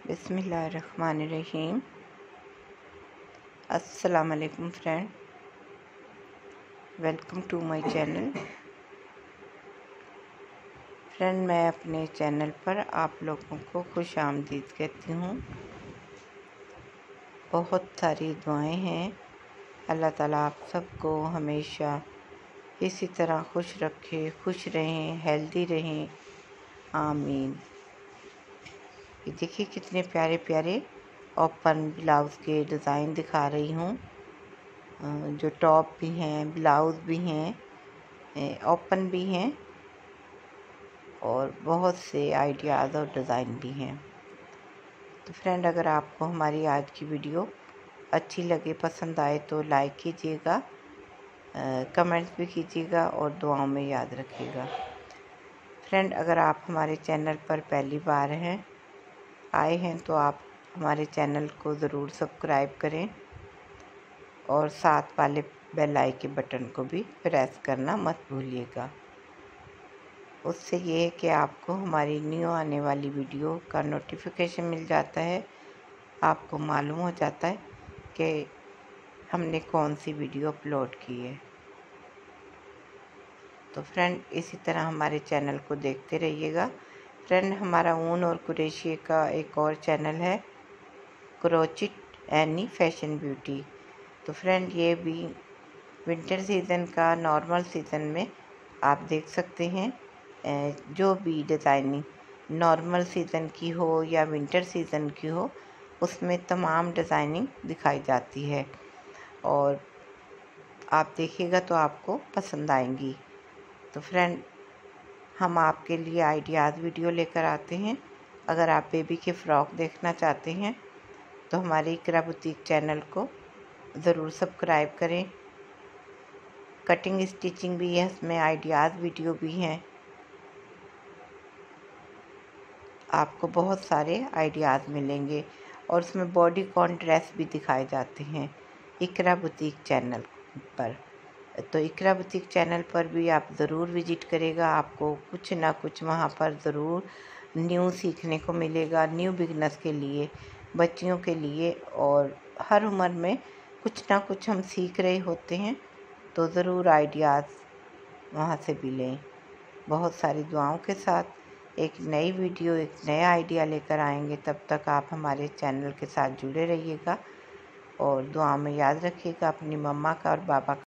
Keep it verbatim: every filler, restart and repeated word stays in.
बिस्मिल्लाहिर्रहमानिर्रहीम। अस्सलाम वालेकुम friend, welcome to my channel. Friend, मैं अपने चैनल पर आप लोगों को खुश आमदीद कहती हूँ। बहुत सारी दुआएं हैं। अल्लाह ताला आप सबको हमेशा इसी तरह खुश रखे, खुश रहें, हेल्दी रहें, आमीन। ये देखिए कितने प्यारे प्यारे ओपन ब्लाउज़ के डिज़ाइन दिखा रही हूँ, जो टॉप भी हैं, ब्लाउज़ भी हैं, ओपन भी हैं और बहुत से आइडियाज़ और डिज़ाइन भी हैं। तो फ्रेंड, अगर आपको हमारी आज की वीडियो अच्छी लगे, पसंद आए तो लाइक कीजिएगा, कमेंट्स भी कीजिएगा और दुआओं में याद रखिएगा। फ्रेंड, अगर आप हमारे चैनल पर पहली बार हैं आए हैं तो आप हमारे चैनल को ज़रूर सब्सक्राइब करें और साथ वाले बेल आइकन के बटन को भी प्रेस करना मत भूलिएगा। उससे ये है कि आपको हमारी न्यू आने वाली वीडियो का नोटिफिकेशन मिल जाता है, आपको मालूम हो जाता है कि हमने कौन सी वीडियो अपलोड की है। तो फ्रेंड, इसी तरह हमारे चैनल को देखते रहिएगा। फ्रेंड, हमारा ऊन और कुरेशिये का एक और चैनल है, क्रोचिट एनी फैशन ब्यूटी। तो फ्रेंड, ये भी विंटर सीज़न का नॉर्मल सीज़न में आप देख सकते हैं। जो भी डिज़ाइनिंग नॉर्मल सीज़न की हो या विंटर सीज़न की हो, उसमें तमाम डिज़ाइनिंग दिखाई जाती है और आप देखिएगा तो आपको पसंद आएंगी। तो फ्रेंड, हम आपके लिए आइडियाज़ वीडियो लेकर आते हैं। अगर आप बेबी के फ़्रॉक देखना चाहते हैं तो हमारे इकरा बुटीक चैनल को ज़रूर सब्सक्राइब करें। कटिंग स्टिचिंग भी है, इसमें आइडियाज़ वीडियो भी हैं। आपको बहुत सारे आइडियाज़ मिलेंगे और उसमें बॉडी कॉन ड्रेस भी दिखाए जाते हैं इकरा बुटीक चैनल पर। तो इकरा बुटीक चैनल पर भी आप ज़रूर विज़िट करेगा, आपको कुछ ना कुछ वहाँ पर ज़रूर न्यू सीखने को मिलेगा, न्यू बिगनर्स के लिए, बच्चियों के लिए, और हर उम्र में कुछ ना कुछ हम सीख रहे होते हैं। तो ज़रूर आइडियाज़ वहाँ से भी लें। बहुत सारी दुआओं के साथ एक नई वीडियो, एक नया आइडिया लेकर आएंगे। तब तक आप हमारे चैनल के साथ जुड़े रहिएगा और दुआ में याद रखिएगा अपनी मम्मा का और पापा का।